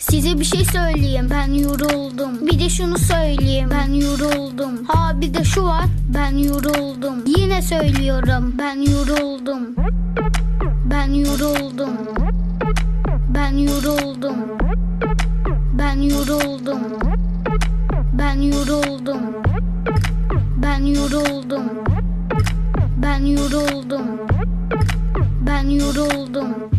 Size bir şey söyleyeyim, ben yoruldum. Bir de şunu söyleyeyim, ben yoruldum. Ha bir de şu var, ben yoruldum. Yine söylüyorum, ben yoruldum. Ben yoruldum. Ben yoruldum. Ben yoruldum. Ben yoruldum. Ben yoruldum. Ben yoruldum. Ben yoruldum.